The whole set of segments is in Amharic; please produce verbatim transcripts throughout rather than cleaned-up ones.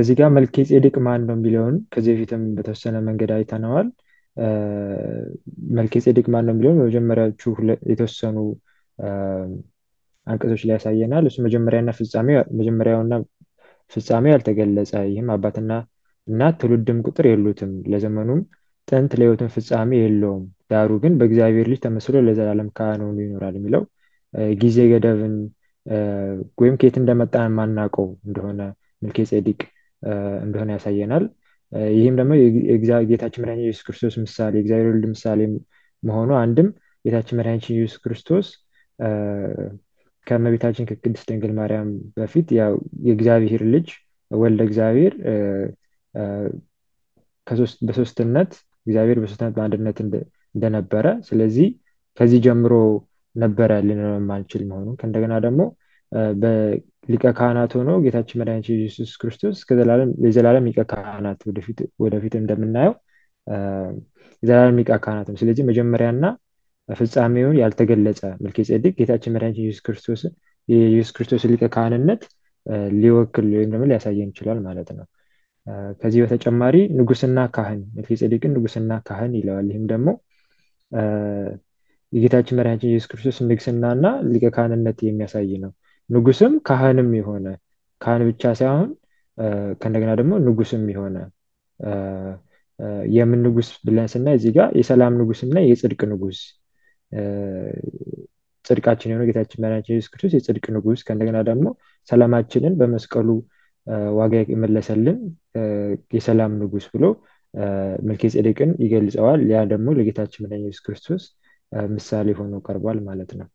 ከዚህ ጋር መልከ ጼዴቅ ማን ነው የሚለውን ከዚህ በፊትም በተወሰነ መንገድ አይተነዋል። መልከ ጼዴቅ ማን ነው የሚለውን በመጀመሪያዎቹ የተወሰኑ አንቀጾች ላይ ያሳየናል። እሱ መጀመሪያና ፍጻሜ መጀመሪያውና ፍጻሜ ያልተገለጸ፣ ይህም አባትና እናት ትውልድም ቁጥር የሉትም፣ ለዘመኑም ጥንት ለሕይወትም ፍጻሜ የለውም፣ ዳሩ ግን በእግዚአብሔር ልጅ ተመስሎ ለዘላለም ካህን ሆኖ ይኖራል የሚለው ጊዜ ገደብን ወይም ከየት እንደመጣ የማናውቀው እንደሆነ መልከ ጼዴቅ እንደሆነ ያሳየናል። ይህም ደግሞ የጌታችን መድኃኒታችን ኢየሱስ ክርስቶስ ምሳሌ የእግዚአብሔር ወልድ ምሳሌ መሆኑ አንድም ጌታችን መድኃኒታችን ኢየሱስ ክርስቶስ ከእመቤታችን ከቅድስት ድንግል ማርያም በፊት ያው የእግዚአብሔር ልጅ ወልደ እግዚአብሔር በሶስትነት እግዚአብሔር በሶስትነት በአንድነት እንደነበረ፣ ስለዚህ ከዚህ ጀምሮ ነበረ ልንለው የማንችል መሆኑን ከእንደገና ደግሞ በሊቀ ካህናት ሆኖ ጌታችን መድኃኒታችን ኢየሱስ ክርስቶስ የዘላለም ሊቀ ካህናት ወደፊት እንደምናየው የዘላለም ሊቀ ካህናት ነው። ስለዚህ መጀመሪያና ፍጻሜውን ያልተገለጸ መልከ ጼዴቅ ጌታችን መድኃኒታችን ኢየሱስ ክርስቶስ የኢየሱስ ክርስቶስ ሊቀ ካህንነት ሊወክል ወይም ደግሞ ሊያሳየን ይችላል ማለት ነው። ከዚህ በተጨማሪ ንጉስና ካህን መልከ ጼዴቅን ንጉስና ካህን ይለዋል። ይህም ደግሞ የጌታችን መድኃኒታችን ኢየሱስ ክርስቶስ ንግስናና ሊቀ ካህንነት የሚያሳይ ነው። ንጉስም ካህንም የሆነ ካህን ብቻ ሳይሆን ከእንደገና ደግሞ ንጉስም የሆነ የምን ንጉስ ብለን ስናይ እዚህ ጋር የሰላም ንጉስና የጽድቅ ንጉስ፣ ጽድቃችን የሆነው ጌታችን መድኃኒታችን ኢየሱስ ክርስቶስ የጽድቅ ንጉስ ከእንደገና ደግሞ ሰላማችንን በመስቀሉ ዋጋ የመለሰልን የሰላም ንጉስ ብሎ መልከ ጼዴቅን ይገልጸዋል። ያ ደግሞ ለጌታችን መድኃኒታችን ኢየሱስ ክርስቶስ ምሳሌ ሆኖ ቀርቧል ማለት ነው።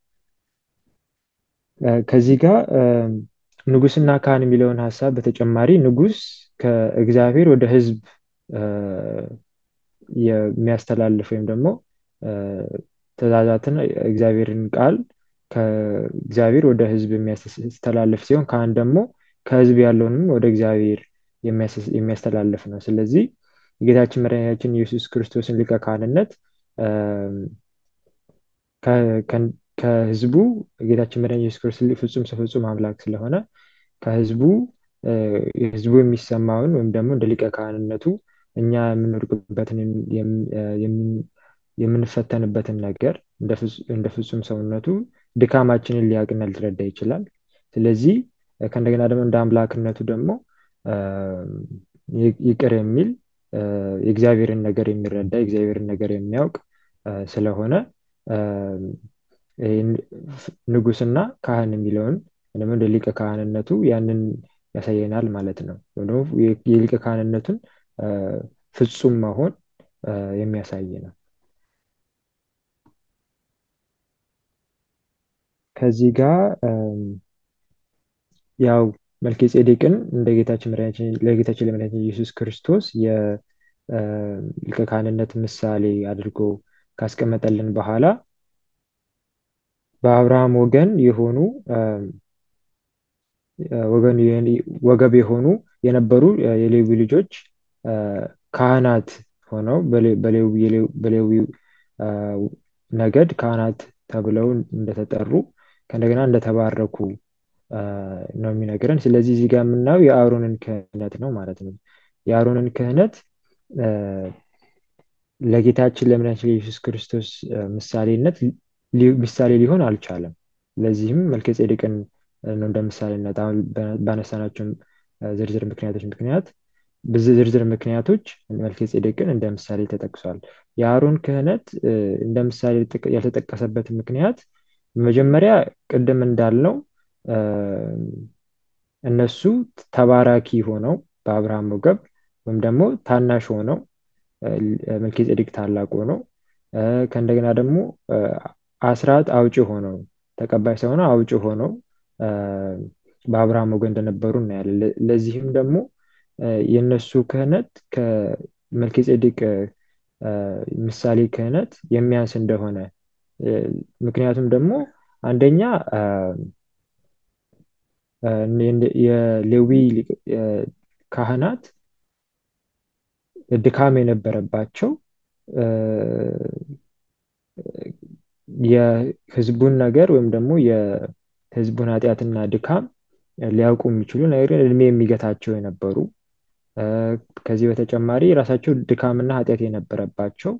ከዚህ ጋር ንጉስና ካህን የሚለውን ሀሳብ በተጨማሪ ንጉስ ከእግዚአብሔር ወደ ህዝብ የሚያስተላልፍ ወይም ደግሞ ትእዛዛትን እግዚአብሔርን ቃል ከእግዚአብሔር ወደ ህዝብ የሚያስተላልፍ ሲሆን ካህን ደግሞ ከህዝብ ያለውንም ወደ እግዚአብሔር የሚያስተላልፍ ነው። ስለዚህ የጌታችን መድኃኒታችን ኢየሱስ ክርስቶስን ሊቀ ካህንነት ከህዝቡ ጌታችን መድኃኒታችን ኢየሱስ ክርስቶስ ፍጹም ሰው ፍጹም አምላክ ስለሆነ ከህዝቡ ህዝቡ የሚሰማውን ወይም ደግሞ እንደ ሊቀ ካህንነቱ እኛ የምንወድቅበትን የምንፈተንበትን ነገር እንደ ፍጹም ሰውነቱ ድካማችንን ሊያውቅና ሊረዳ ይችላል። ስለዚህ ከእንደገና ደግሞ እንደ አምላክነቱ ደግሞ ይቅር የሚል የእግዚአብሔርን ነገር የሚረዳ የእግዚአብሔርን ነገር የሚያውቅ ስለሆነ ንጉስና ካህን የሚለውን ደግሞ እንደ ሊቀ ካህንነቱ ያንን ያሳየናል ማለት ነው። ደግሞ የሊቀ ካህንነቱን ፍጹም መሆን የሚያሳይ ነው። ከዚህ ጋር ያው መልከ ጼዴቅን እንደ ጌታችን መድኃኒታችን ለጌታችን ለመድኃኒታችን ኢየሱስ ክርስቶስ የሊቀ ካህንነት ምሳሌ አድርጎ ካስቀመጠልን በኋላ በአብርሃም ወገን የሆኑ ወገን ወገብ የሆኑ የነበሩ የሌዊ ልጆች ካህናት ሆነው በሌዊ ነገድ ካህናት ተብለው እንደተጠሩ ከእንደገና እንደተባረኩ ነው የሚነግረን። ስለዚህ እዚህ ጋር የምናየው የአሮንን ክህነት ነው ማለት ነው። የአሮንን ክህነት ለጌታችን ለመድኃኒታችን ኢየሱስ ክርስቶስ ምሳሌነት ምሳሌ ሊሆን አልቻለም። ለዚህም መልከ ጼዴቅን ነው እንደ ምሳሌነት አሁን ባነሳናቸው ዝርዝር ምክንያቶች ምክንያት በዝርዝር ምክንያቶች መልከ ጼዴቅን እንደ ምሳሌ ተጠቅሷል። የአሮን ክህነት እንደ ምሳሌ ያልተጠቀሰበት ምክንያት መጀመሪያ ቅድም እንዳልነው እነሱ ተባራኪ ሆነው በአብርሃም ወገብ ወይም ደግሞ ታናሽ ሆነው መልከ ጼዴቅ ታላቅ ሆነው ከእንደገና ደግሞ አስራት አውጪ ሆነው ተቀባይ ሳይሆን አውጪ ሆነው በአብርሃም ወገን እንደነበሩ እናያለን። ለዚህም ደግሞ የነሱ ክህነት ከመልከ ጼዴቅ ምሳሌ ክህነት የሚያንስ እንደሆነ ምክንያቱም ደግሞ አንደኛ የሌዊ ካህናት ድካም የነበረባቸው የህዝቡን ነገር ወይም ደግሞ የህዝቡን ኃጢአትና ድካም ሊያውቁ የሚችሉ ነገር ግን እድሜ የሚገታቸው የነበሩ ከዚህ በተጨማሪ ራሳቸው ድካምና ኃጢአት የነበረባቸው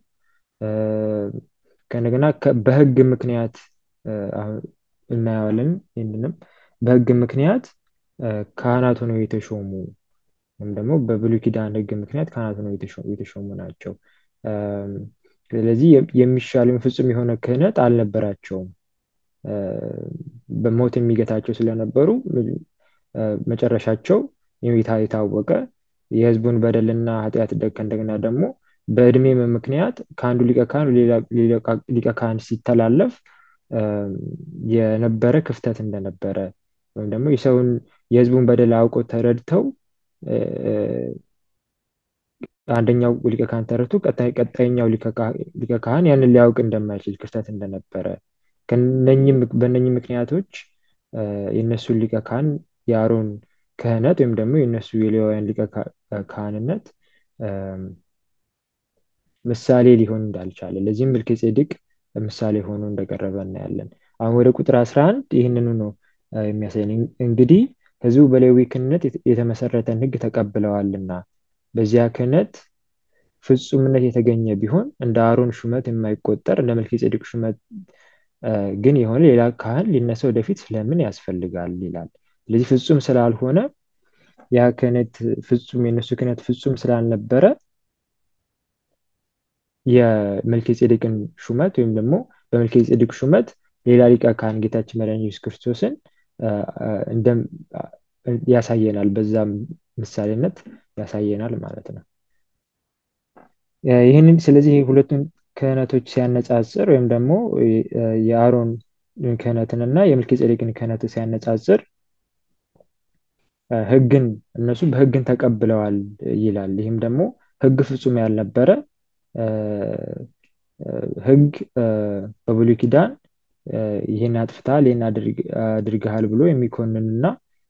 ከእንደገና በሕግ ምክንያት እናየዋለን። ይህንንም በሕግ ምክንያት ካህናት ሆነው የተሾሙ ወይም ደግሞ በብሉይ ኪዳን ሕግ ምክንያት ካህናት ሆነው የተሾሙ ናቸው። ስለዚህ የሚሻል ፍጹም የሆነ ክህነት አልነበራቸውም። በሞት የሚገታቸው ስለነበሩ መጨረሻቸው የታወቀ የሕዝቡን በደልና ኃጢአት እንደገና ደግሞ በእድሜ ምክንያት ከአንዱ ሊቀ ካህን ሌላ ሊቀ ካህን ሲተላለፍ የነበረ ክፍተት እንደነበረ ወይም ደግሞ የሰውን የሕዝቡን በደል አውቀው ተረድተው አንደኛው ሊቀ ካህን ተረድቶ ቀጣይኛው ሊቀ ካህን ያንን ሊያውቅ እንደማይችል ክፍተት እንደነበረ በእነኚህ ምክንያቶች የእነሱ ሊቀ ካህን የአሮን ክህነት ወይም ደግሞ የእነሱ የሌዋውያን ሊቀ ካህንነት ምሳሌ ሊሆን እንዳልቻለ ለዚህም መልከ ጼዴቅ ምሳሌ ሆኖ እንደቀረበ እናያለን። አሁን ወደ ቁጥር አስራ አንድ ይህንኑ ነው የሚያሳየን። እንግዲህ ሕዝቡ በሌዊ ክህነት የተመሰረተን ሕግ ተቀብለዋልና በዚያ ክህነት ፍጹምነት የተገኘ ቢሆን እንደ አሮን ሹመት የማይቆጠር እንደ መልከ ጼዴቅ ሹመት ግን የሆነ ሌላ ካህን ሊነሳ ወደፊት ስለምን ያስፈልጋል ይላል። ስለዚህ ፍጹም ስላልሆነ ያ ክህነት ፍጹም የነሱ ክህነት ፍጹም ስላልነበረ የመልከ ጼዴቅን ሹመት ወይም ደግሞ በመልከ ጼዴቅ ሹመት ሌላ ሊቀ ካህን ጌታችን መድኃኒታችን ኢየሱስ ክርስቶስን ያሳየናል። በዛም ምሳሌነት ያሳየናል ማለት ነው። ይህንን ስለዚህ ሁለቱን ክህነቶች ሲያነጻጽር ወይም ደግሞ የአሮን ክህነትን እና የመልከ ጼዴቅን ክህነት ሲያነጻጽር ሕግን እነሱ በሕግን ተቀብለዋል ይላል። ይህም ደግሞ ሕግ ፍጹም ያልነበረ ሕግ በብሉይ ኪዳን ይህን አጥፍተሃል ይህን አድርገሃል ብሎ የሚኮንንና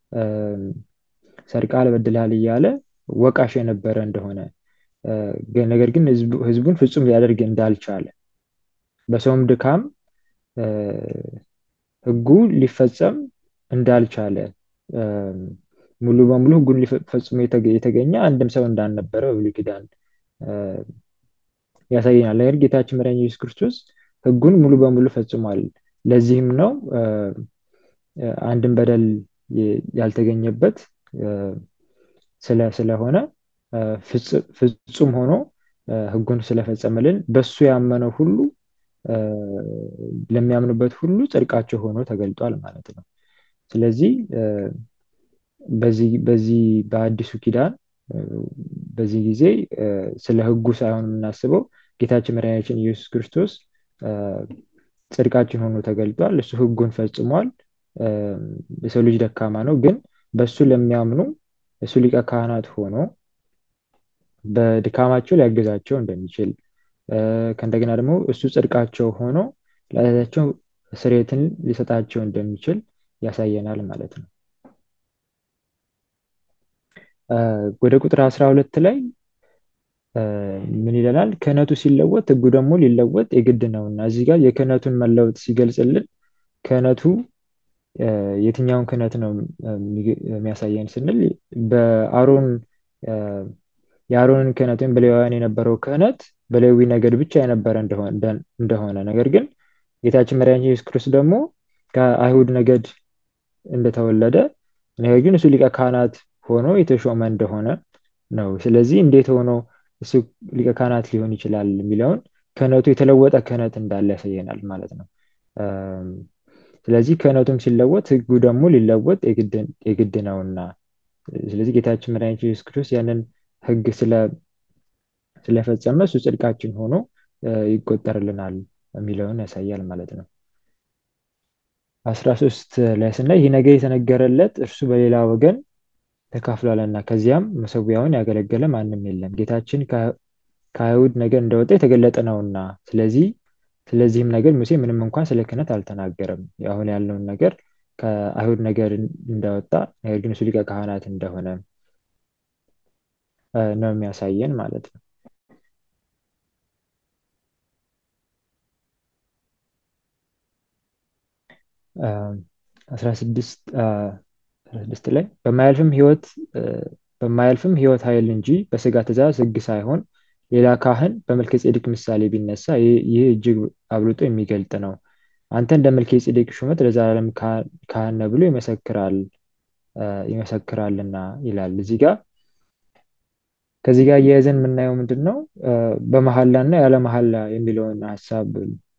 ሰርቀሃል በድለሃል እያለ ወቃሽ የነበረ እንደሆነ ነገር ግን ሕዝቡን ፍጹም ሊያደርግ እንዳልቻለ በሰውም ድካም ሕጉ ሊፈጸም እንዳልቻለ ሙሉ በሙሉ ሕጉን ሊፈጽሙ የተገኘ አንድም ሰው እንዳልነበረ በብሉይ ኪዳን ያሳየናል። ነገር ግን ጌታችን መድኃኒታችን ኢየሱስ ክርስቶስ ሕጉን ሙሉ በሙሉ ፈጽሟል። ለዚህም ነው አንድም በደል ያልተገኘበት ስለሆነ ፍጹም ሆኖ ሕጉን ስለፈጸመልን በሱ ያመነው ሁሉ ለሚያምኑበት ሁሉ ጽድቃቸው ሆኖ ተገልጧል ማለት ነው። ስለዚህ በዚህ በዚህ በአዲሱ ኪዳን በዚህ ጊዜ ስለ ሕጉ ሳይሆን የምናስበው ጌታችን መድኃኒታችን ኢየሱስ ክርስቶስ ጽድቃችን ሆኖ ተገልጧል። እሱ ሕጉን ፈጽሟል። የሰው ልጅ ደካማ ነው፣ ግን በሱ ለሚያምኑ እሱ ሊቀ ካህናት ሆኖ በድካማቸው ሊያግዛቸው እንደሚችል ከእንደገና ደግሞ እሱ ጽድቃቸው ሆኖ ለኃጢአታቸው ስርየትን ሊሰጣቸው እንደሚችል ያሳየናል ማለት ነው። ወደ ቁጥር አስራ ሁለት ላይ ምን ይለናል? ክህነቱ ሲለወጥ ሕጉ ደግሞ ሊለወጥ የግድ ነውና። እዚህ ጋር የክህነቱን መለወጥ ሲገልጽልን ክህነቱ የትኛውን ክህነት ነው የሚያሳየን ስንል በአሮን የአሮንን ክህነት ወይም በሌዋውያን የነበረው ክህነት በሌዊ ነገድ ብቻ የነበረ እንደሆነ ነገር ግን ጌታችን መድኃኒታችን ኢየሱስ ክርስቶስ ደግሞ ከአይሁድ ነገድ እንደተወለደ ነገር ግን እሱ ሊቀ ካህናት ሆኖ የተሾመ እንደሆነ ነው። ስለዚህ እንዴት ሆኖ እሱ ሊቀ ካህናት ሊሆን ይችላል የሚለውን ክህነቱ የተለወጠ ክህነት እንዳለ ያሳየናል ማለት ነው። ስለዚህ ክህነቱም ሲለወጥ ሕጉ ደግሞ ሊለወጥ የግድ ነውና ስለዚህ ጌታችን መድኃኒታችን ኢየሱስ ክርስቶስ ያንን ሕግ ስለፈጸመ እሱ ጽድቃችን ሆኖ ይቆጠርልናል የሚለውን ያሳያል ማለት ነው። አስራ ሶስት ላይ ስናይ ይህ ነገር የተነገረለት እርሱ በሌላ ወገን ተካፍሏልና ከዚያም መሰዊያውን ያገለገለ ማንም የለም፣ ጌታችን ከአይሁድ ነገድ እንደወጣ የተገለጠ ነውና። ስለዚህ ስለዚህም ነገር ሙሴ ምንም እንኳን ስለ ክህነት አልተናገረም። አሁን ያልነውን ነገር ከአይሁድ ነገድ እንደወጣ ነገር ግን እሱ ሊቀ ካህናት እንደሆነ ነው የሚያሳየን ማለት ነው። አስራ ስድስት ላይ በማያልፍም ሕይወት በማያልፍም ሕይወት ኃይል እንጂ በሥጋ ትእዛዝ ሕግ ሳይሆን ሌላ ካህን በመልከ ጼዴቅ ምሳሌ ቢነሳ ይህ እጅግ አብልጦ የሚገልጥ ነው። አንተ እንደ መልከ ጼዴቅ ሹመት ለዘላለም ካህን ነህ ብሎ ይመሰክራል ይመሰክራልና ይላል እዚህ ጋር። ከዚህ ጋር እያያዘን የምናየው ምንድን ነው? በመሐላ እና ያለ መሐላ የሚለውን ሀሳብ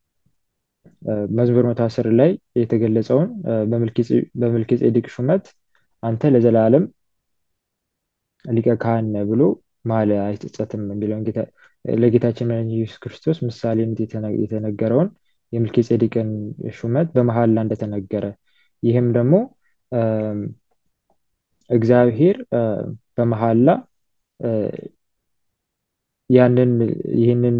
መዝሙር መቶ አስር ላይ የተገለጸውን በመልከ ጼዴቅ ሹመት አንተ ለዘላለም ሊቀ ካህን ነህ ብሎ ማለ አይጸጸትም የሚለውን ለጌታችን መድኃኒታችን ኢየሱስ ክርስቶስ ምሳሌነት የተነገረውን የመልከ ጼዴቅን ሹመት በመሐላ እንደተነገረ፣ ይህም ደግሞ እግዚአብሔር በመሐላ ያንን ይህንን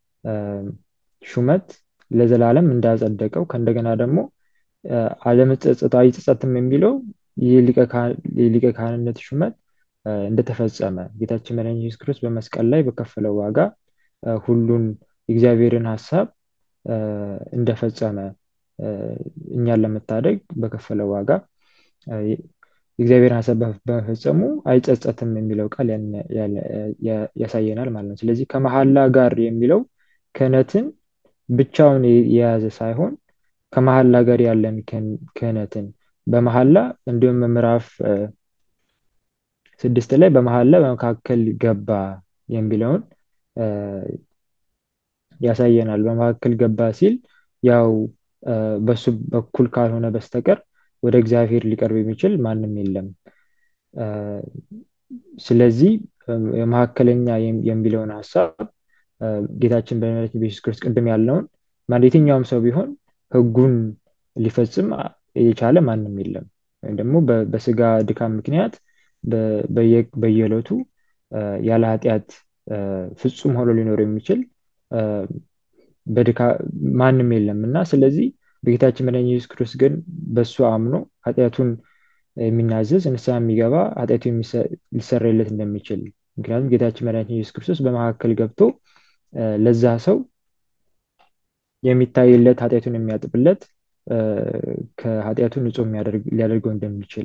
ሹመት ለዘላለም እንዳጸደቀው ከእንደገና ደግሞ አለመጸጸት አይጸጸትም የሚለው የሊቀ ካህንነት ሹመት እንደተፈጸመ ጌታችን መድኃኒታችን ኢየሱስ ክርስቶስ በመስቀል ላይ በከፈለው ዋጋ ሁሉን የእግዚአብሔርን ሐሳብ እንደፈጸመ እኛን ለመታደግ በከፈለው ዋጋ የእግዚአብሔርን ሐሳብ በመፈጸሙ አይጸጸትም የሚለው ቃል ያሳየናል ማለት ነው። ስለዚህ ከመሐላ ጋር የሚለው ክህነትን ብቻውን የያዘ ሳይሆን ከመሐላ ጋር ያለን ክህነትን በመሐላ እንዲሁም ምዕራፍ ስድስት ላይ በመሐላ በመካከል ገባ የሚለውን ያሳየናል። በመካከል ገባ ሲል ያው በሱ በኩል ካልሆነ በስተቀር ወደ እግዚአብሔር ሊቀርብ የሚችል ማንም የለም። ስለዚህ የመካከለኛ የሚለውን ሐሳብ ጌታችን በመድኃኒታችን በኢየሱስ ክርስቶስ ቅድም ያለውን ማንኛውም ሰው ቢሆን ሕጉን ሊፈጽም የቻለ ማንም የለም። ወይም ደግሞ በስጋ ድካም ምክንያት በየዕለቱ ያለ ኃጢአት ፍጹም ሆኖ ሊኖር የሚችል ማንም የለም እና ስለዚህ በጌታችን መድኃኒታችን ኢየሱስ ክርስቶስ ግን በሱ አምኖ ኃጢአቱን የሚናዘዝ ንስሐ የሚገባ ኃጢአቱ ሊሰረይለት እንደሚችል፣ ምክንያቱም ጌታችን መድኃኒታችን ኢየሱስ ክርስቶስ በመካከል ገብቶ ለዛ ሰው የሚታይለት ኃጢአቱን የሚያጥብለት ከኃጢአቱ ንጹህ ሊያደርገው እንደሚችል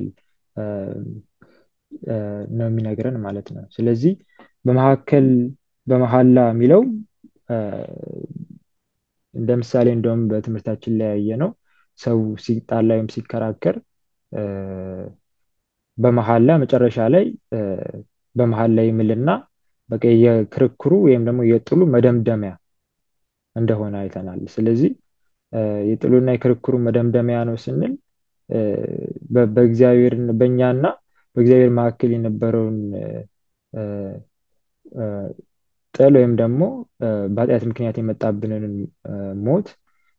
ነው የሚነግረን ማለት ነው። ስለዚህ በመካከል በመሐላ የሚለው እንደ ምሳሌ እንደውም በትምህርታችን ላይ ያየነው ሰው ሲጣላ ወይም ሲከራከር በመሐላ መጨረሻ ላይ በመሐላ ይምልና በቃ የክርክሩ ወይም ደግሞ የጥሉ መደምደሚያ እንደሆነ አይተናል። ስለዚህ የጥሉና የክርክሩ መደምደሚያ ነው ስንል በእግዚአብሔር በእኛና በእግዚአብሔር መካከል የነበረውን ጥል ወይም ደግሞ በኃጢአት ምክንያት የመጣብንን ሞት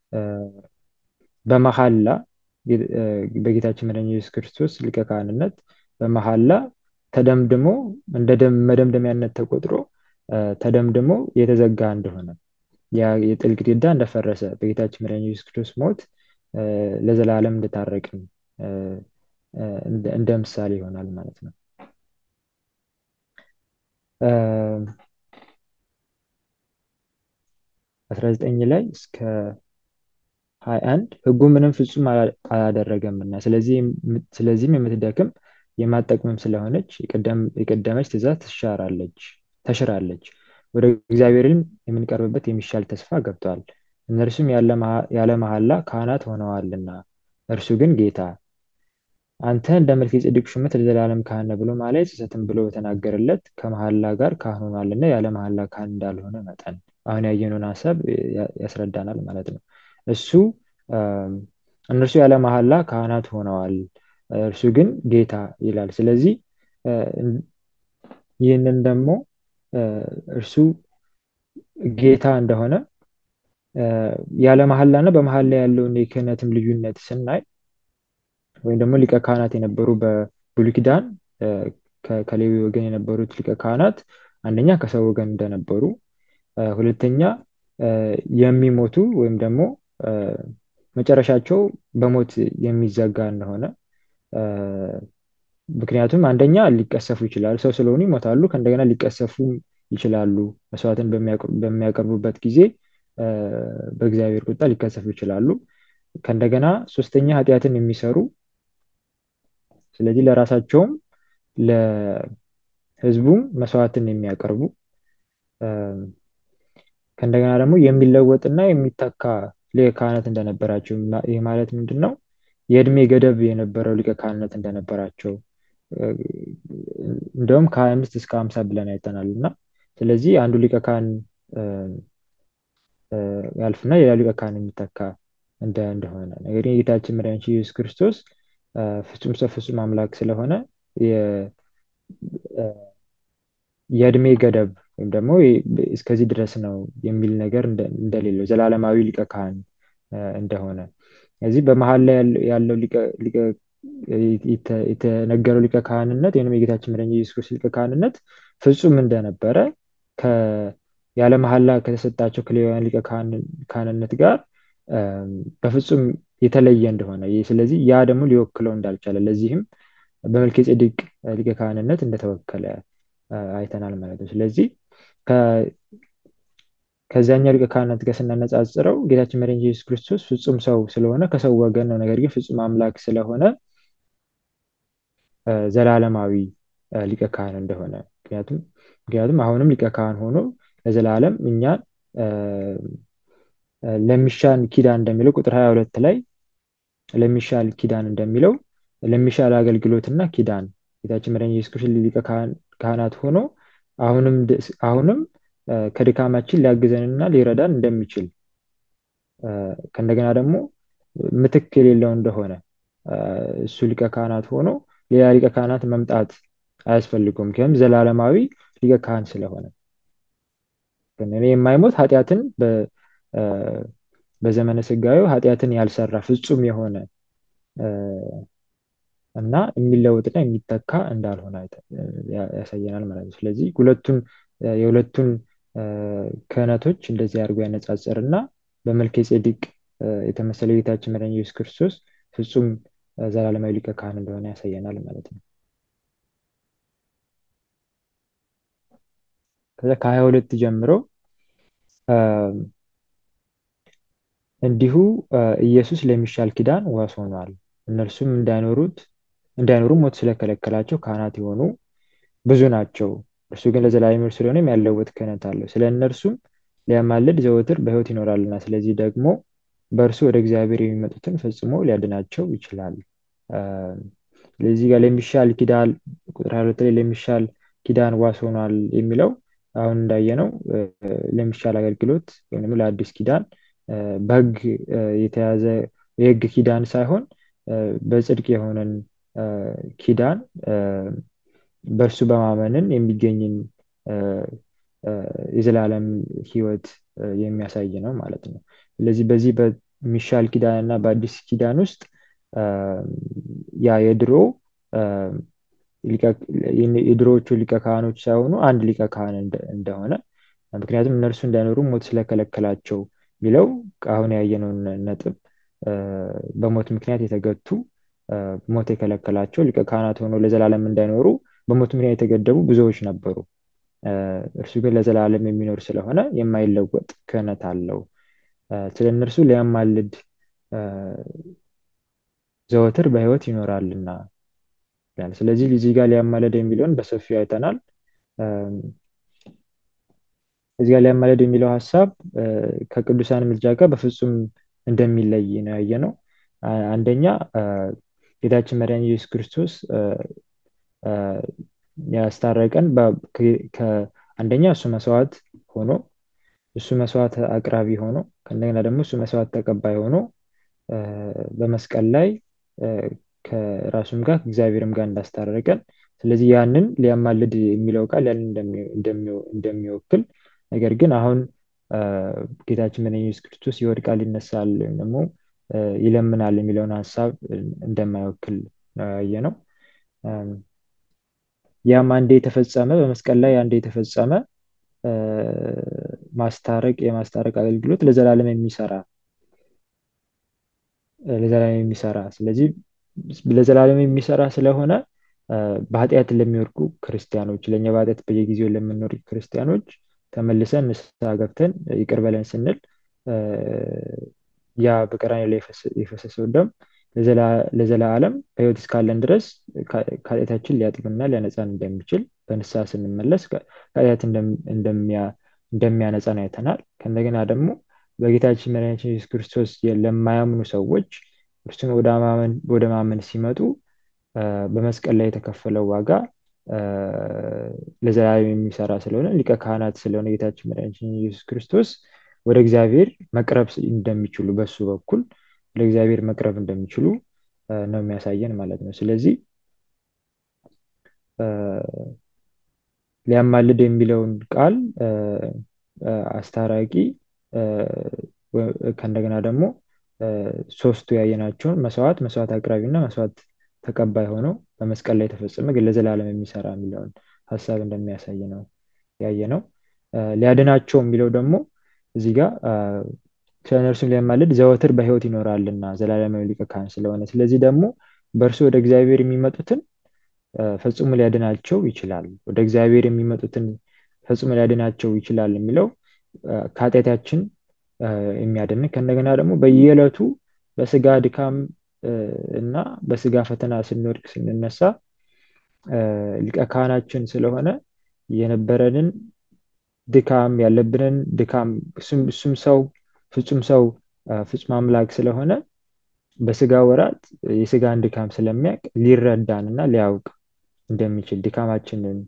በመሐላ በጌታችን መድኃኒታችን ኢየሱስ ክርስቶስ ሊቀ ካህንነት በመሐላ ተደምድሞ እንደ መደምደሚያነት ተቆጥሮ ተደምድሞ የተዘጋ እንደሆነ የጥል ግድግዳ እንደፈረሰ በጌታችን መድኃኒታችን ኢየሱስ ክርስቶስ ሞት ለዘላለም እንደታረቅን እንደ ምሳሌ ይሆናል ማለት ነው። አስራ ዘጠኝ ላይ እስከ ሀያ አንድ ሕጉ ምንም ፍጹም አላደረገምና ስለዚህም የምትደክም የማትጠቅምም ስለሆነች የቀደመች ትእዛዝ ተሽራለች፣ ወደ እግዚአብሔርን የምንቀርብበት የሚሻል ተስፋ ገብቷል። እነርሱም ያለ መሐላ ካህናት ሆነዋልና፣ እርሱ ግን ጌታ አንተ እንደ መልከ ጼዴቅ ሹመት ለዘላለም ካህን ነህ ብሎ ማለ አይጸጸትም ብሎ በተናገረለት ከመሐላ ጋር ካህን ሆኗልና ያለ መሐላ ካህን እንዳልሆነ መጠን አሁን ያየነውን ሐሳብ ያስረዳናል ማለት ነው። እሱ እነርሱ ያለ መሐላ ካህናት ሆነዋል፣ እርሱ ግን ጌታ ይላል። ስለዚህ ይህንን ደግሞ እርሱ ጌታ እንደሆነ ያለ መሐላና በመሐላ ያለውን የክህነትም ልዩነት ስናይ ወይም ደግሞ ሊቀ ካህናት የነበሩ በብሉይ ኪዳን ከሌዊ ወገን የነበሩት ሊቀ ካህናት አንደኛ ከሰው ወገን እንደነበሩ፣ ሁለተኛ የሚሞቱ ወይም ደግሞ መጨረሻቸው በሞት የሚዘጋ እንደሆነ፣ ምክንያቱም አንደኛ ሊቀሰፉ ይችላሉ፣ ሰው ስለሆኑ ይሞታሉ፣ ከእንደገና ሊቀሰፉ ይችላሉ፣ መስዋዕትን በሚያቀርቡበት ጊዜ በእግዚአብሔር ቁጣ ሊቀሰፉ ይችላሉ፣ ከእንደገና ሶስተኛ ኃጢአትን የሚሰሩ ስለዚህ ለራሳቸውም ህዝቡም መስዋዕትን የሚያቀርቡ ከእንደገና ደግሞ የሚለወጥና የሚተካ ሊቀ ካህናት እንደነበራቸው። ይህ ማለት ምንድን ነው? የእድሜ ገደብ የነበረው ሊቀ ካህናት እንደነበራቸው እንደውም ከሀያ አምስት እስከ ሀምሳ ብለን አይተናል። እና ስለዚህ አንዱ ሊቀ ካህን ያልፍና ሌላ ሊቀ ካህን የሚተካ እንደሆነ፣ ነገር ግን የጌታችን መድኃኒታችን ኢየሱስ ክርስቶስ ፍጹም ሰው ፍጹም አምላክ ስለሆነ የእድሜ ገደብ ወይም ደግሞ እስከዚህ ድረስ ነው የሚል ነገር እንደሌለው ዘላለማዊ ሊቀ ካህን እንደሆነ፣ እዚህ በመሀል ላይ ያለው የተነገረው ሊቀ ካህንነት ወይም የጌታችን መድኃኒታችን ኢየሱስ ክርስቶስ ሊቀ ካህንነት ፍጹም እንደነበረ ያለ መሐላ ከተሰጣቸው ከሌዋውያን ሊቀ ካህንነት ጋር በፍጹም የተለየ እንደሆነ፣ ስለዚህ ያ ደግሞ ሊወክለው እንዳልቻለ፣ ለዚህም በመልከ ጼዴቅ ሊቀ ካህንነት እንደተወከለ አይተናል ማለት ነው። ስለዚህ ከዚያኛው ሊቀ ካህናት ጋር ስናነጻጽረው ጌታችን መድኃኒታችን ኢየሱስ ክርስቶስ ፍጹም ሰው ስለሆነ ከሰው ወገን ነው፣ ነገር ግን ፍጹም አምላክ ስለሆነ ዘላለማዊ ሊቀ ካህን እንደሆነ፣ ምክንያቱም ምክንያቱም አሁንም ሊቀ ካህን ሆኖ ለዘላለም እኛን ለሚሻል ኪዳን እንደሚለው ቁጥር ሀያ ሁለት ላይ ለሚሻል ኪዳን እንደሚለው ለሚሻል አገልግሎትና ኪዳን ጌታችን መድኃኒታችን ኢየሱስ ክርስቶስ ሊቀ ካህናት ሆኖ አሁንም አሁንም ከድካማችን ሊያግዘንና ሊረዳን እንደሚችል፣ ከእንደገና ደግሞ ምትክ የሌለው እንደሆነ እሱ ሊቀ ካህናት ሆኖ ሌላ ሊቀ ካህናት መምጣት አያስፈልገውም፣ ምክንያቱም ዘላለማዊ ሊቀ ካህን ስለሆነ። እኔ የማይሞት ኃጢአትን በዘመነ ስጋዌው ኃጢአትን ያልሰራ ፍጹም የሆነ እና የሚለወጥና የሚተካ እንዳልሆነ ያሳየናል ማለት ነው። ስለዚህ ሁለቱን የሁለቱን ክህነቶች እንደዚህ አድርጎ ያነጻጽርና በመልከ ጼዴቅ የተመሰለ ጌታችን መድኃኒታችን ኢየሱስ ክርስቶስ ፍጹም ዘላለማዊ ሊቀ ካህን እንደሆነ ያሳየናል ማለት ነው። ከዛ ከሀያ ሁለት ጀምሮ እንዲሁ ኢየሱስ ለሚሻል ኪዳን ዋስ ሆኗል፣ እነርሱም እንዳይኖሩት እንዳይኖሩ ሞት ስለከለከላቸው ካህናት የሆኑ ብዙ ናቸው። እርሱ ግን ለዘላለም እርሱ ስለሆነ የሚያለውጥ ክህነት አለው፣ ስለ እነርሱም ሊያማልድ ዘወትር በሕይወት ይኖራልና፣ ስለዚህ ደግሞ በእርሱ ወደ እግዚአብሔር የሚመጡትን ፈጽሞ ሊያድናቸው ይችላል። ስለዚህ ጋር ለሚሻል ኪዳን ቁጥር ሀያ ሁለት ላይ ለሚሻል ኪዳን ዋስ ሆኗል የሚለው አሁን እንዳየነው ለሚሻል አገልግሎት ወይም ደግሞ ለአዲስ ኪዳን በሕግ የተያዘ የሕግ ኪዳን ሳይሆን በጽድቅ የሆነን ኪዳን በእርሱ በማመንን የሚገኝን የዘላለም ሕይወት የሚያሳይ ነው ማለት ነው። ስለዚህ በዚህ በሚሻል ኪዳን እና በአዲስ ኪዳን ውስጥ ያ የድሮ የድሮዎቹ ሊቀ ካህኖች ሳይሆኑ አንድ ሊቀ ካህን እንደሆነ፣ ምክንያቱም እነርሱ እንዳይኖሩ ሞት ስለከለከላቸው ቢለው አሁን ያየነውን ነጥብ በሞት ምክንያት የተገቱ ሞት የከለከላቸው ሊቀ ካህናት ሆኖ ለዘላለም እንዳይኖሩ በሞት ምክንያት የተገደቡ ብዙዎች ነበሩ። እርሱ ግን ለዘላለም የሚኖር ስለሆነ የማይለወጥ ክህነት አለው፣ ስለ እነርሱ ሊያማልድ ዘወትር በሕይወት ይኖራልና። ስለዚህ እዚህ ጋር ሊያማልድ የሚለውን በሰፊው አይተናል። እዚህ ጋር ሊያማልድ የሚለው ሀሳብ ከቅዱሳን ምልጃ ጋር በፍጹም እንደሚለይ ነው ያየነው። አንደኛ ጌታችን መድኃኒታችን ኢየሱስ ክርስቶስ ያስታረቀን አንደኛ እሱ መስዋዕት ሆኖ እሱ መስዋዕት አቅራቢ ሆኖ ከእንደገና ደግሞ እሱ መስዋዕት ተቀባይ ሆኖ በመስቀል ላይ ከራሱም ጋር ከእግዚአብሔርም ጋር እንዳስታረቀን፣ ስለዚህ ያንን ሊያማልድ የሚለው ቃል ያንን እንደሚወክል፣ ነገር ግን አሁን ጌታችን መድኃኒታችን ኢየሱስ ክርስቶስ ይወድቃል፣ ይነሳል ወይም ደግሞ ይለምናል የሚለውን ሀሳብ እንደማይወክል ነው ያየነው። ያም አንዴ የተፈጸመ በመስቀል ላይ አንዴ የተፈጸመ ማስታረቅ የማስታረቅ አገልግሎት ለዘላለም የሚሰራ ለዘላለም የሚሰራ ስለዚህ ለዘላለም የሚሰራ ስለሆነ በኃጢአት ለሚወድቁ ክርስቲያኖች፣ ለእኛ በኃጢአት በየጊዜው ለምንወድቅ ክርስቲያኖች ተመልሰን ንስሐ ገብተን ይቅር በለን ስንል ያ በቀራንዮ ላይ የፈሰሰው ደም ለዘላለም በሕይወት እስካለን ድረስ ከኃጢአታችን ሊያጥብና ሊያነጻን እንደሚችል በንስሐ ስንመለስ ከኃጢአት እንደሚያነጻን አይተናል። ከእንደገና ደግሞ በጌታችን መድኃኒታችን ኢየሱስ ክርስቶስ ለማያምኑ ሰዎች እርሱን ወደ ማመን ሲመጡ በመስቀል ላይ የተከፈለው ዋጋ ለዘላለም የሚሰራ ስለሆነ ሊቀ ካህናት ስለሆነ ጌታችን መድኃኒታችን ኢየሱስ ክርስቶስ ወደ እግዚአብሔር መቅረብ እንደሚችሉ በሱ በኩል ወደ እግዚአብሔር መቅረብ እንደሚችሉ ነው የሚያሳየን ማለት ነው። ስለዚህ ሊያማልድ የሚለውን ቃል አስታራቂ ከእንደገና ደግሞ ሶስቱ ያየናቸውን መስዋዕት መስዋዕት አቅራቢ እና መስዋዕት ተቀባይ ሆነው በመስቀል ላይ ተፈጸመ ግን ለዘላለም የሚሰራ የሚለውን ሀሳብ እንደሚያሳይ ነው ያየ ነው። ሊያድናቸው የሚለው ደግሞ እዚህ ጋር ስለ እነርሱም ሊያማልድ ዘወትር በሕይወት ይኖራልና ዘላለማዊ ሊቀ ካህን ስለሆነ፣ ስለዚህ ደግሞ በእርሱ ወደ እግዚአብሔር የሚመጡትን ፈጽሞ ሊያድናቸው ይችላል። ወደ እግዚአብሔር የሚመጡትን ፈጽሞ ሊያድናቸው ይችላል የሚለው ከኃጢአታችን የሚያድን ከእንደገና ደግሞ በየዕለቱ በስጋ ድካም እና በስጋ ፈተና ስንወድቅ ስንነሳ ሊቀ ካህናችን ስለሆነ የነበረንን ድካም ያለብንን ድካም እሱም ሰው ፍጹም ሰው ፍጹም አምላክ ስለሆነ በስጋ ወራት የስጋን ድካም ስለሚያውቅ ሊረዳንና ሊያውቅ እንደሚችል ድካማችንን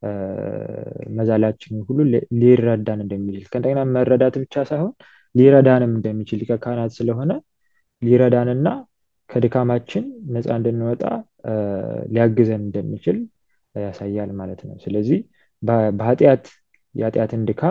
መዛላችንን ሁሉ ሊረዳን እንደሚችል ከእንደገና መረዳት ብቻ ሳይሆን ሊረዳንም እንደሚችል ሊቀ ካህናት ስለሆነ ሊረዳንና ከድካማችን ነፃ እንድንወጣ ሊያግዘን እንደሚችል ያሳያል ማለት ነው። ስለዚህ በኃጢአት የኃጢአትን ድካም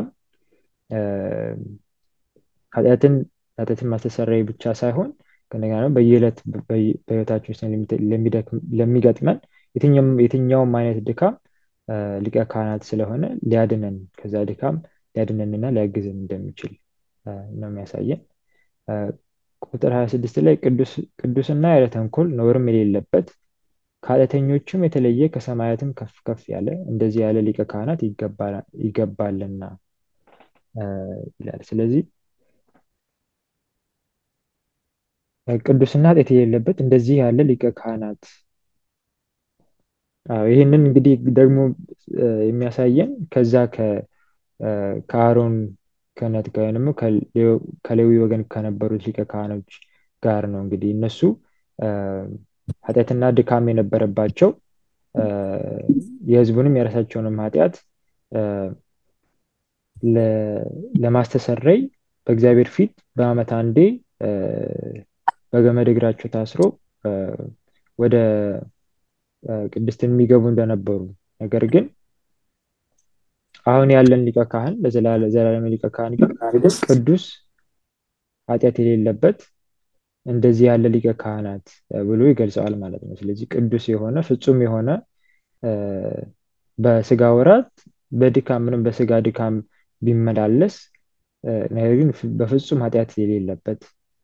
ኃጢአትን ኃጢአትን ማስተሰረይ ብቻ ሳይሆን ከእንደገና በየዕለት በሕይወታችን ውስጥ ለሚገጥመን የትኛውም አይነት ድካም ሊቀ ካህናት ስለሆነ ሊያድነን ከዛ ድካም ሊያድነንና ሊያግዘን እንደሚችል ነው የሚያሳየን። ቁጥር ሀያ ስድስት ላይ ቅዱስና ያለ ተንኮል ነውርም የሌለበት ከኃጢአተኞችም የተለየ ከሰማያትም ከፍ ከፍ ያለ እንደዚህ ያለ ሊቀ ካህናት ይገባልና ይላል። ስለዚህ ቅዱስና ኃጢአት የሌለበት እንደዚህ ያለ ሊቀ ካህናት ይህንን እንግዲህ ደግሞ የሚያሳየን ከዛ ከአሮን ክህነት ጋር ወይም ከሌዊ ወገን ከነበሩት ሊቀ ካህኖች ጋር ነው። እንግዲህ እነሱ ኃጢአትና ድካም የነበረባቸው የሕዝቡንም የራሳቸውንም ኃጢአት ለማስተሰረይ በእግዚአብሔር ፊት በዓመት አንዴ በገመድ እግራቸው ታስሮ ወደ ቅድስት የሚገቡ እንደነበሩ፣ ነገር ግን አሁን ያለን ሊቀ ካህን ለዘላለም ሊቀ ካህን ግን ቅዱስ ኃጢአት የሌለበት እንደዚህ ያለ ሊቀ ካህናት ብሎ ይገልጸዋል ማለት ነው። ስለዚህ ቅዱስ የሆነ ፍጹም የሆነ በስጋ ወራት በድካም ምንም በስጋ ድካም ቢመላለስ ነገር ግን በፍጹም ኃጢአት የሌለበት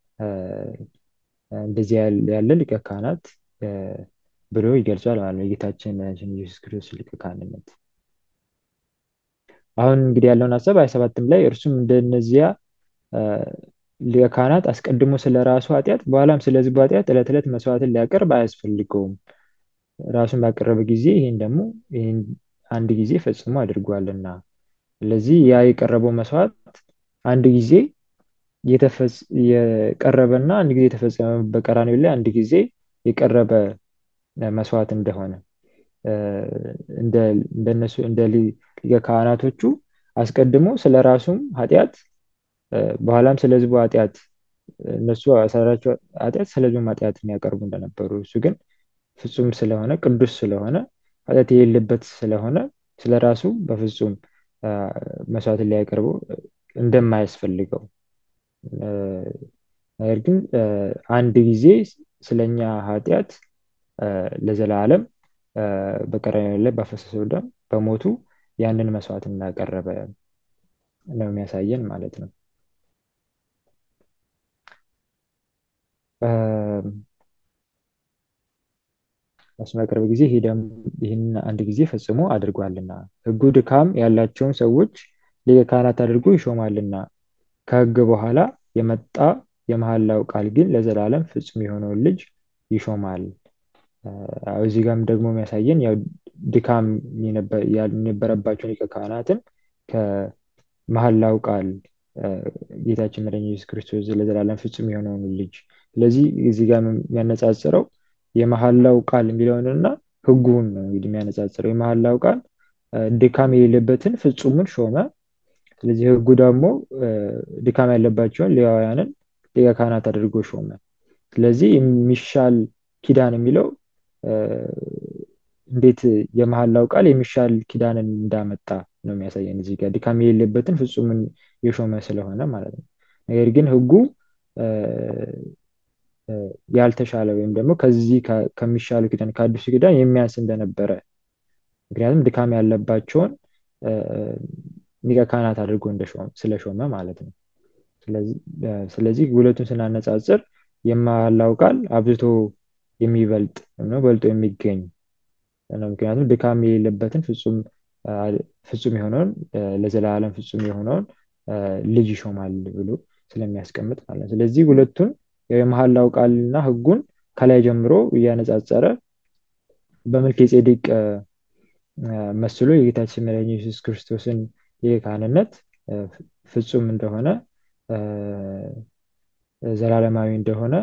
እንደዚህ ያለ ሊቀ ካህናት ብሎ ይገልጿል ማለት ነው። የጌታችን ኢየሱስ ክርስቶስ ሊቀ ካህንነት አሁን እንግዲህ ያለውን ሀሳብ ሃያ ሰባትም ላይ እርሱም እንደነዚያ ሊቀ ካህናት አስቀድሞ ስለ ራሱ ኃጢአት በኋላም ስለ ሕዝቡ ኃጢአት ዕለት ዕለት መስዋዕትን ሊያቀርብ አያስፈልገውም፣ ራሱን ባቀረበ ጊዜ ይህን ደግሞ ይህን አንድ ጊዜ ፈጽሞ አድርጓልና። ስለዚህ ያ የቀረበው መስዋዕት አንድ ጊዜ የቀረበና አንድ ጊዜ የተፈጸመ በቀራንዮ ላይ አንድ ጊዜ የቀረበ መስዋዕት እንደሆነ እንደነሱ እንደ ሊቀ ካህናቶቹ አስቀድሞ ስለ ራሱም ኃጢአት በኋላም ስለ ሕዝቡ ኃጢአት እነሱ ስለራሳቸው ኃጢአት ስለ ሕዝቡ ኃጢአት የሚያቀርቡ እንደነበሩ እሱ ግን ፍጹም ስለሆነ ቅዱስ ስለሆነ ኃጢአት የሌለበት ስለሆነ ስለ ራሱ በፍጹም መስዋዕትን ሊያቀርቡ እንደማያስፈልገው ነገር ግን አንድ ጊዜ ስለኛ ኃጢአት ለዘላለም በቀራንዮ ላይ ባፈሰሰው ደም በሞቱ ያንን መስዋዕት እንዳቀረበ ነው የሚያሳየን ማለት ነው። እሱን በቅርብ ጊዜ ይህን አንድ ጊዜ ፈጽሞ አድርጓልና ሕጉ ድካም ያላቸውን ሰዎች ሊቀ ካህናት አድርጎ ይሾማልና ከሕግ በኋላ የመጣ የመሐላው ቃል ግን ለዘላለም ፍጹም የሆነውን ልጅ ይሾማል። እዚህ ጋርም ደግሞ የሚያሳየን ያው ድካም የነበረባቸው ሊቀ ካህናትን ከመሐላው ቃል ጌታችን መድኃኒታችን ኢየሱስ ክርስቶስ ለዘላለም ፍጹም የሆነውን ልጅ። ስለዚህ እዚህ ጋር የሚያነጻጽረው የመሐላው ቃል የሚለውንና ሕጉን ነው እንግዲህ የሚያነጻጽረው። የመሐላው ቃል ድካም የሌለበትን ፍጹምን ሾመ። ስለዚህ ሕጉ ደግሞ ድካም ያለባቸውን ሌዋውያንን ሊቀ ካህናት አድርጎ ሾመ። ስለዚህ የሚሻል ኪዳን የሚለው እንዴት የመሐላው ቃል የሚሻል ኪዳንን እንዳመጣ ነው የሚያሳየን እዚህ ጋር ድካም የሌለበትን ፍጹምን የሾመ ስለሆነ ማለት ነው። ነገር ግን ሕጉ ያልተሻለ ወይም ደግሞ ከዚህ ከሚሻለው ኪዳን ከአዲሱ ኪዳን የሚያንስ እንደነበረ፣ ምክንያቱም ድካም ያለባቸውን ሊቀ ካህናት አድርጎ ስለሾመ ማለት ነው። ስለዚህ ሁለቱን ስናነጻጽር የመሐላው ቃል አብዝቶ የሚበልጥ ነው፣ በልጦ የሚገኝ ነው። ምክንያቱም ድካም የሌለበትን ፍጹም የሆነውን ለዘላለም ፍጹም የሆነውን ልጅ ይሾማል ብሎ ስለሚያስቀምጥ ማለት ነው። ስለዚህ ሁለቱን የመሐላው ቃልና ሕጉን ከላይ ጀምሮ እያነጻጸረ በመልከ ጼዴቅ መስሎ የጌታችን መድኃኒታችን ኢየሱስ ክርስቶስን የካህንነት ፍጹም እንደሆነ ዘላለማዊ እንደሆነ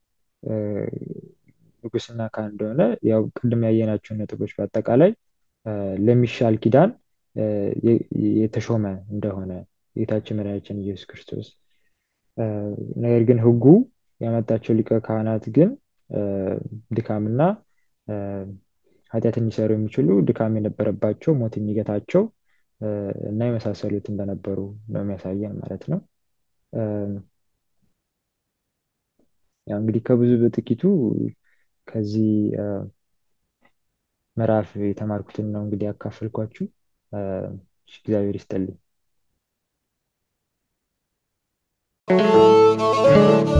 ንጉስና ካህን እንደሆነ ያው ቅድም ያየናቸውን ነጥቦች በአጠቃላይ ለሚሻል ኪዳን የተሾመ እንደሆነ ጌታችን መድኃኒታችን ኢየሱስ ክርስቶስ። ነገር ግን ሕጉ ያመጣቸው ሊቀ ካህናት ግን ድካምና ኃጢአትን ሊሰሩ የሚችሉ ድካም የነበረባቸው ሞት የሚገታቸው እና የመሳሰሉት እንደነበሩ ነው የሚያሳየን ማለት ነው። ያው እንግዲህ ከብዙ በጥቂቱ ከዚህ ምዕራፍ የተማርኩትን ነው እንግዲህ ያካፈልኳችሁ። እግዚአብሔር ይስጥልኝ።